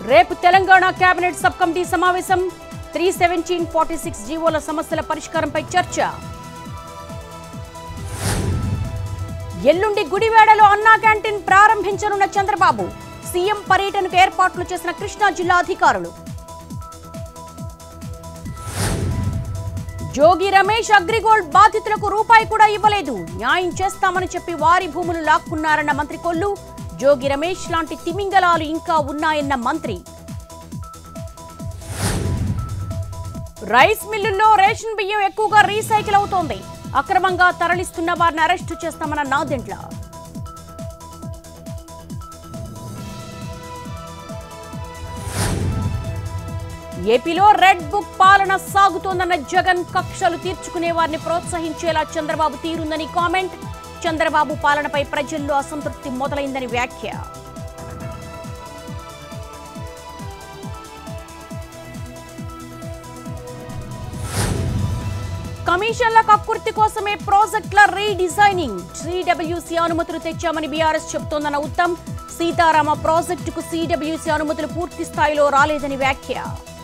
రేపు Telangana cabinet sub committee సమావేశం 31746 జీవోల సమస్యల పరిష్కారంపై చర్చ. ఎల్లుండి గుడివాడలో అన్నా క్యాంటీన్ ప్రారంభించనున్న చంద్రబాబు. సీఎం పర్యటనకు ఏర్పాట్లు చేసిన కృష్ణా జిల్లా అధికారులు. జోగి రమేష్ అగ్రిగోల్డ్ బాధితులకు రూపాయి కూడా ఇవ్వలేదు, న్యాయం చేస్తామని చెప్పి వారి భూములు లాక్కున్నారన్న మంత్రి కొల్లు. జోగి రమేష్ లాంటి తిమింగలాలు ఇంకా ఉన్నాయన్న మంత్రి. రైస్ మిల్లుల్లో రేషన్ బియ్యం ఎక్కువగా రీసైకిల్ అవుతోంది, అక్రమంగా తరలిస్తున్న వారిని అరెస్టు చేస్తామన్న నాదెండ్ల. ఏపీలో రెడ్ బుక్ పాలన సాగుతోందన్న జగన్. కక్షలు తీర్చుకునే వారిని ప్రోత్సహించేలా చంద్రబాబు తీరుందని కామెంట్. చంద్రబాబు పాలనపై ప్రజల్లో అసంతృప్తి మొదలైందని వ్యాఖ్య. కమిషన్ల కక్కుర్తి కోసమే ప్రాజెక్టుల రీడిజైనింగ్. సిడబ్ల్యూసీ అనుమతులు తెచ్చామని బీఆర్ఎస్ చెబుతోందన్న ఉత్తమ్. సీతారామ ప్రాజెక్టుకు సిడబ్ల్యూసీ అనుమతులు పూర్తి స్థాయిలో రాలేదని వ్యాఖ్య.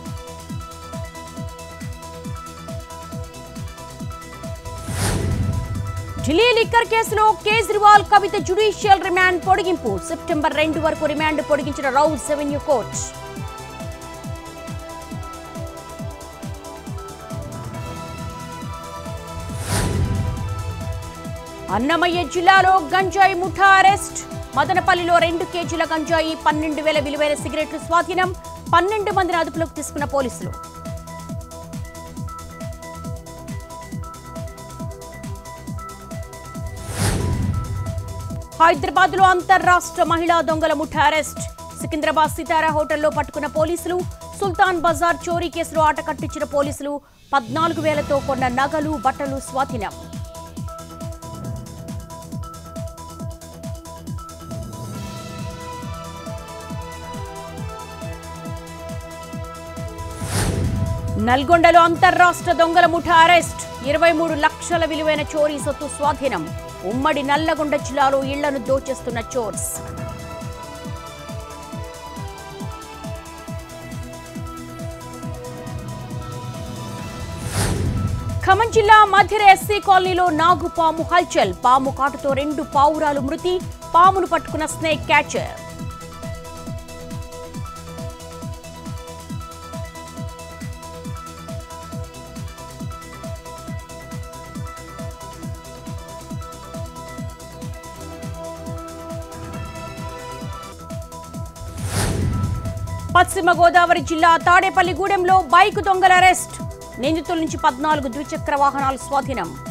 ఢిల్లీ లిక్కర్ కేసులో కేజ్రీవాల్ కవిత జ్యుడిషియల్ రిమాండ్ పొడిగింపు. సెప్టెంబర్ 2 వరకు రిమాండ్ పొడిగించిన రౌజ్ రెవెన్యూ కోర్టు. అన్నమయ్య జిల్లాలో గంజాయి ముఠా అరెస్ట్. మదనపల్లిలో 2 కేజీల గంజాయి, 12,000 విలువైన సిగరెట్లు స్వాధీనం. 12 మందిని అదుపులోకి తీసుకున్న పోలీసులు. హైదరాబాద్ లో అంతర్రాష్ట్ర మహిళా దొంగల ముఠా అరెస్ట్. సికింద్రాబాద్ సితారా హోటల్లో పట్టుకున్న పోలీసులు. సుల్తాన్ బజార్ చోరీ కేసులో ఆట కట్టించిన పోలీసులు. 14,000తో కొన్న నగలు, బట్టలు స్వాధీనం. నల్గొండలో అంతర్రాష్ట్ర దొంగల ముఠా అరెస్ట్. 23 లక్షల విలువైన చోరీ సొత్తు స్వాధీనం. ఉమ్మడి నల్లగొండ జిల్లాలో ఇళ్లను దోచేస్తున్న చోర్స్. ఖమ్మం జిల్లా మధిర ఎస్సీ కాలనీలో నాగుపాము హల్చల్. పాము కాటుతో 2 పావురాలు మృతి. పామును పట్టుకున్న స్నేక్ క్యాచర్. పశ్చిమ గోదావరి జిల్లా తాడేపల్లిగూడెంలో బైక్ దొంగల అరెస్ట్. నిందితుల నుంచి 14 ద్విచక్ర వాహనాలు స్వాధీనం.